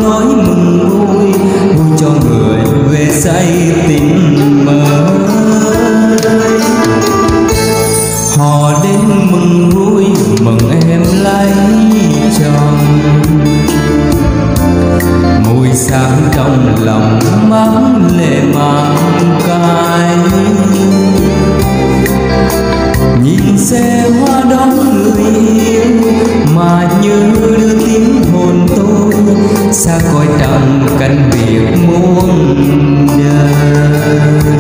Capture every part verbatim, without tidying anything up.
nói mừng vui, vui cho người về say tình mới. Họ đến mừng vui mừng em lấy chồng, mùi sáng trong lòng mang lệ mang cay. Nhìn xe hoa đón người yêu mà như đưa tiếng hồn tôi xa cõi trần cánh biệt muôn đời.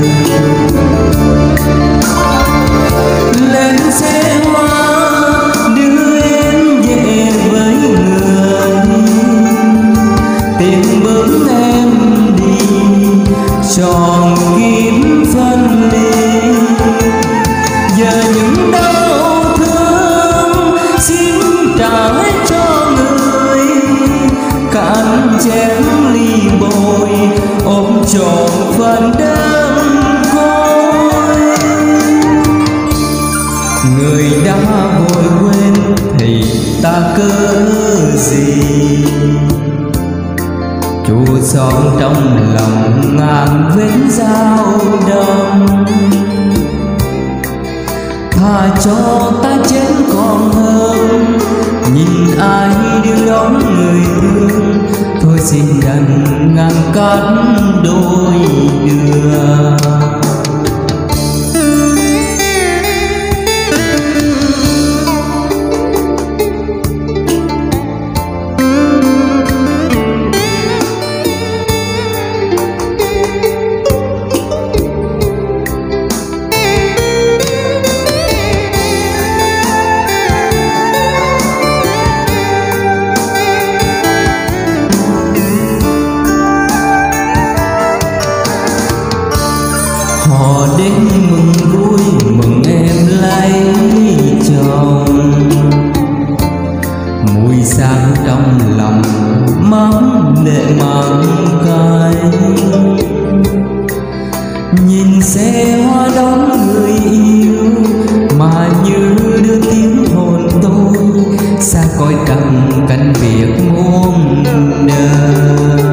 Lên xe hoa đưa em về với người, tìm bước em đi tròn kiếm phân ly. Giờ những đau thương xin trả cho người, cạn chén ly bồi ôm trọn phần đêm côi. Người đã vội quên thì ta cớ gì, chua xót trong lòng ngàn vết dao đâm. Thà cho ta chết còn hơn nhìn ai đưa đón người thương, thôi xin đành ngàn cát đôi đường. Họ đến mừng vui mừng em lấy chồng, mùi sáng trong lòng mang lệ mang cay. Nhìn xe hoa đón người yêu mà như đưa tiếng hồn tôi xa cõi trần cánh biệt muôn đời.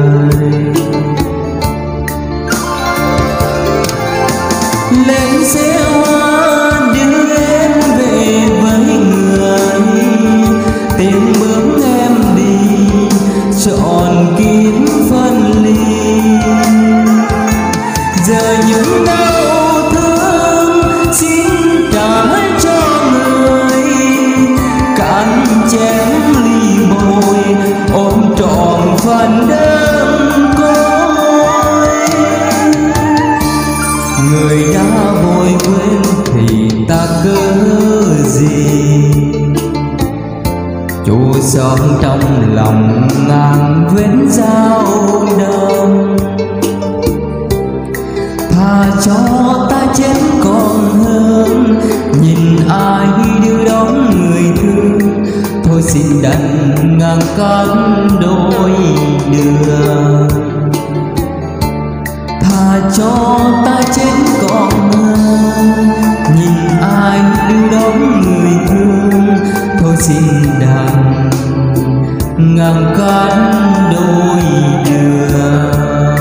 Lên xe hoa đưa em về với người, tìm bước em đi trọn kiếm phân ly. Giờ những đau thương xin trả cho người, cạn chén ly bồi ôm trọn phần đêm côi. Người đã vội quên thì ta cớ gì, chua xót trong lòng ngàn vết dao đâm. Thà cho ta chết còn hơn nhìn ai đưa đón người thương, thôi xin đành ngàn cát đôi đường. Thà cho ta chết còn hơn nhìn ai đưa đón người thương, thôi xin đành ngàn cát đôi đường.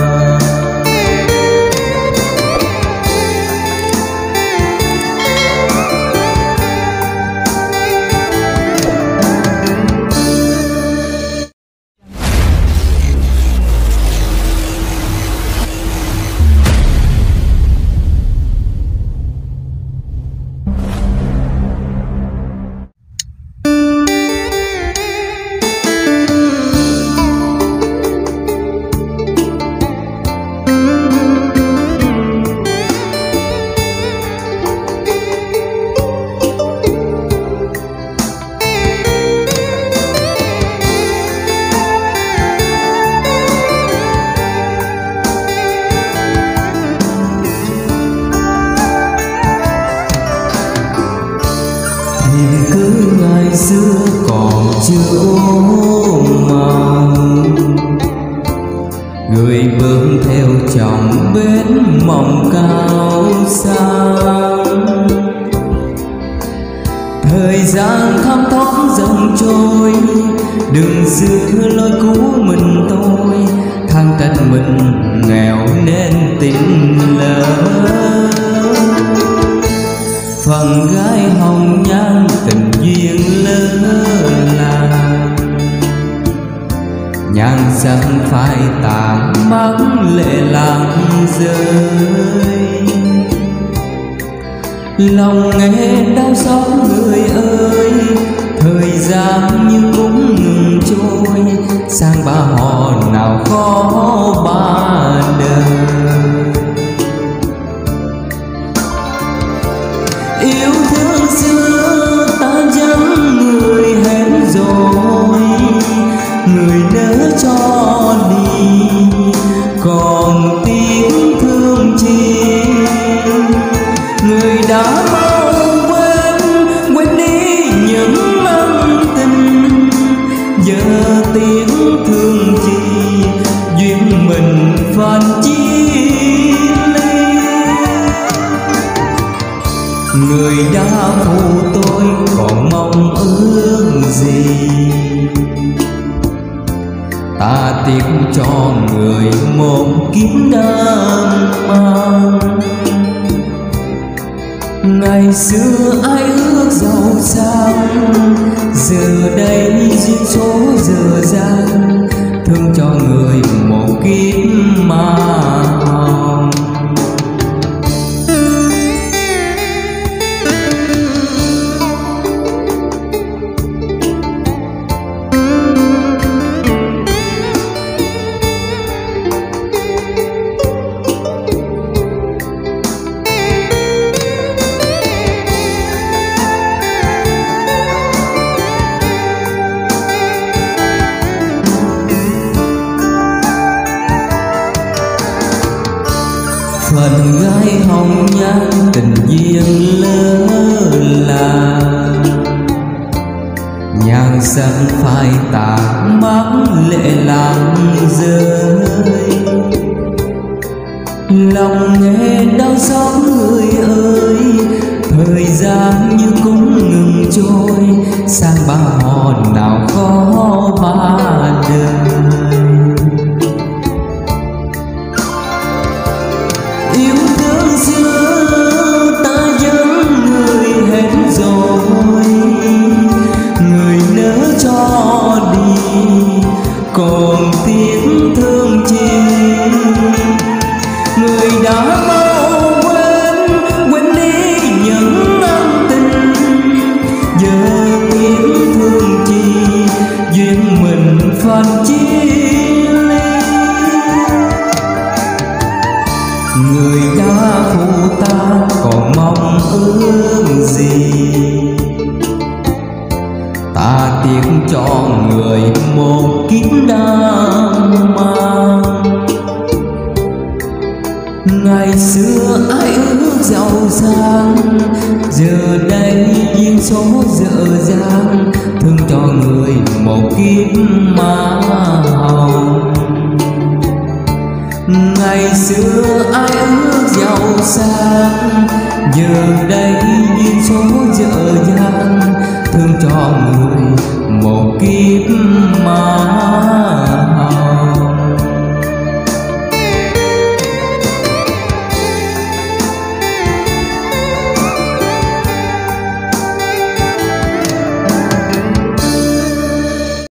xưa còn chưa màu, người bước theo chồng bên mộng cao xa. Thời gian thấm thoát dòng trôi, đừng giữ lối cũ mình tôi, than trách mình nghèo nên tình lỡ. Phần gái hồng nhan tình duyên lỡ làng, nhan sắc phai tàn mắt lệ làng rơi. Lòng nghe đau xót người ơi, thời gian như cũng ngừng trôi, sang ba họ nào khó ba đời. Yêu thương xưa ta vắng người hết rồi, người nỡ cho đi còn tiếng thương chi. Người đã mau quên, quên đi những ân tình, giờ tiếng thương chi duyên mình phàn chia ly. Người đã phụ tôi còn mong ước gì, ta tiếc cho người một kiếp đang mang. Ngày xưa ai ước giàu sang, giờ đây duyên số dở dang, thương cho người một kiếp mà hồng. Phần gái hồng nhan tình duyên lỡ làng, nhan sắc phai tàn mắt lệ làng rơi. Lòng nghe đau xót người ơi, thời gian như cũng ngừng trôi, sang ba họ nào khó ba đời. Yêu thương xưa ta vắng người hết rồi, người nỡ cho đi còn tiếng thương chi. Người đã mau quên, quên đi những ân tình, giờ tiếng thương chi duyên mình phàn chia ly. Người đã phụ ta còn mong ước gì, ta tiếc cho người một kiếp đang mang. Ngày xưa ai ước giàu sang, giờ đây duyên số dở dang, thương cho người một kiếp mà hồng. Ngày xưa ai ước giàu sang, giờ đây duyên số dở dang, thương cho người một kiếp mà